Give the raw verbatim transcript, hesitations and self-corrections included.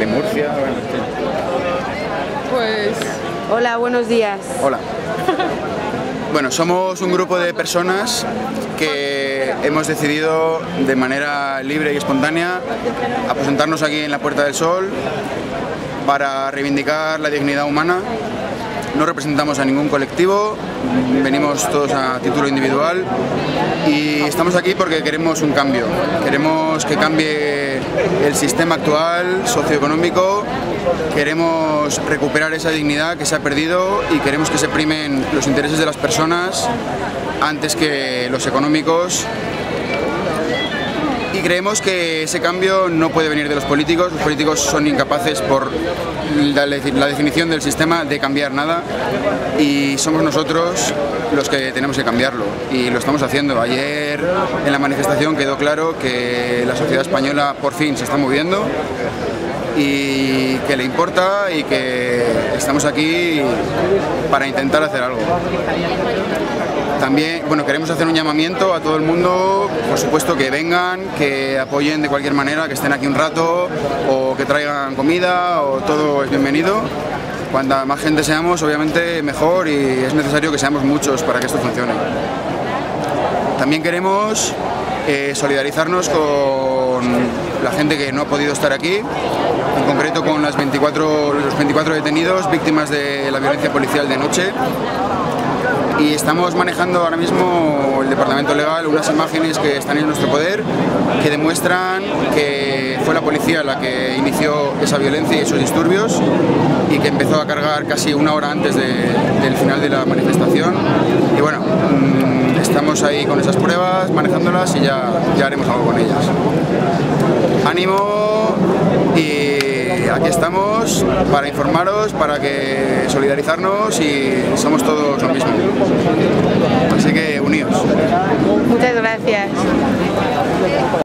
de Murcia. Pues... Hola, buenos días. Hola. Bueno, somos un grupo de personas que hemos decidido de manera libre y espontánea aposentarnos aquí en la Puerta del Sol para reivindicar la dignidad humana. No representamos a ningún colectivo, venimos todos a título individual y estamos aquí porque queremos un cambio. Queremos que cambie el sistema actual socioeconómico, queremos recuperar esa dignidad que se ha perdido y queremos que se primen los intereses de las personas antes que los económicos. Y creemos que ese cambio no puede venir de los políticos. Los políticos son incapaces, por la, la definición del sistema, de cambiar nada, y somos nosotros los que tenemos que cambiarlo, y lo estamos haciendo. Ayer en la manifestación quedó claro que la sociedad española por fin se está moviendo y que le importa y que estamos aquí para intentar hacer algo. También, bueno, queremos hacer un llamamiento a todo el mundo, por supuesto, que vengan, que apoyen de cualquier manera, que estén aquí un rato o que traigan comida, o todo es bienvenido. Cuanta más gente seamos, obviamente mejor, y es necesario que seamos muchos para que esto funcione. También queremos eh, solidarizarnos con la gente que no ha podido estar aquí, en concreto con las veinticuatro, los veinticuatro detenidos víctimas de la violencia policial de noche. Y estamos manejando ahora mismo, el Departamento Legal, unas imágenes que están en nuestro poder que demuestran que fue la policía la que inició esa violencia y esos disturbios, y que empezó a cargar casi una hora antes de, del final de la manifestación. Y bueno, mmm, estamos ahí con esas pruebas, manejándolas, y ya, ya haremos algo con ellas. ¡Ánimo! Y aquí estamos para informaros, para que solidarizarnos, y somos todos lo mismo. Así que uníos. Muchas gracias.